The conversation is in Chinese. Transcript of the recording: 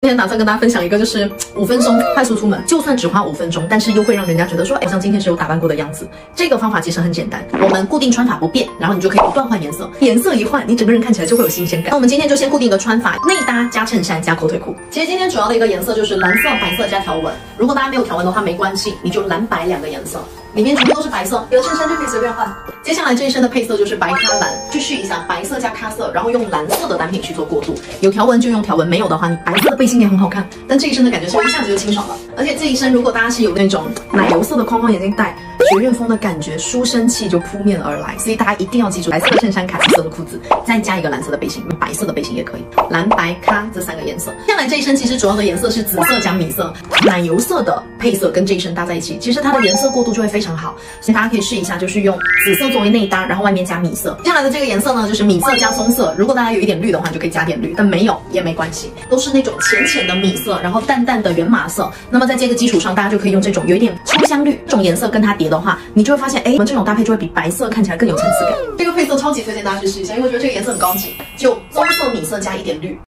今天打算跟大家分享一个，就是5分钟快速出门，就算只花5分钟，但是又会让人家觉得说，好像今天是有打扮过的样子。这个方法其实很简单，我们固定穿法不变，然后你就可以不断换颜色，颜色一换，你整个人看起来就会有新鲜感。那我们今天就先固定一个穿法，内搭加衬衫加阔腿裤。其实今天主要的一个颜色就是蓝色、白色加条纹。如果大家没有条纹的话没关系，你就蓝白2个颜色。里面全部都是白色，有衬衫就可以随便换。接下来这一身的配色就是白咖蓝，去试一下白色加咖色，然后用蓝色的单品去做过渡。有条纹就用条纹，没有的话，你白色的背心也很好看。但这一身的感觉是一下子就清爽了，而且这一身如果大家是有那种奶油色的框框眼镜带，学院风的感觉，书生气就扑面而来。所以大家一定要记住，白色的衬衫、卡其色的裤子，再加一个蓝色的背心，白色的背心也可以，蓝白咖这3个颜色。接下来这一身其实主要的颜色是紫色加米色，奶油色的配色跟这一身搭在一起，其实它的颜色过渡就会非常好。所以大家可以试一下，就是用紫色作为内搭，然后外面加米色。接下来的这个颜色呢，就是米色加棕色。如果大家有一点绿的话，你就可以加点绿，但没有也没关系，都是那种浅浅的米色，然后淡淡的原马色。那么在这个基础上，大家就可以用这种有一点秋香绿这种颜色跟它叠的话，你就会发现，我们这种搭配就会比白色看起来更有层次感。这个配色超级推荐大家去试一下，因为我觉得这个颜色很高级，就棕色、米色加一点绿。